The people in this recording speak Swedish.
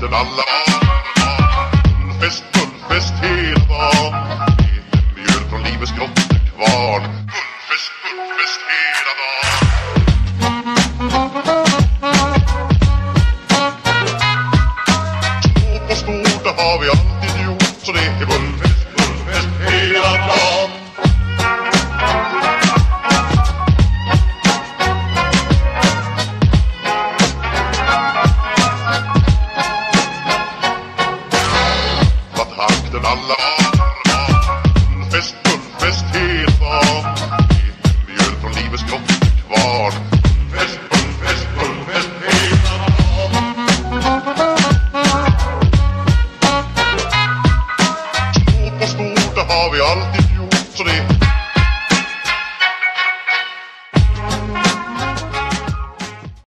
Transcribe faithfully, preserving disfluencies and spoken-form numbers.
takten alla Fullfest, fullfest hela dagen Mjöl från livets grottekvarn Fullfest, fullfest hela dagen Stort och stort, det har vi alltid gjort Så det är fullfest, fullfest hela dagen Alla fullfest, fullfest hela dagen Mjöl från livets grottekvarn Fullfest, fullfest, fullfest hela dagen Stort och stort, det har vi alltid gjort Så det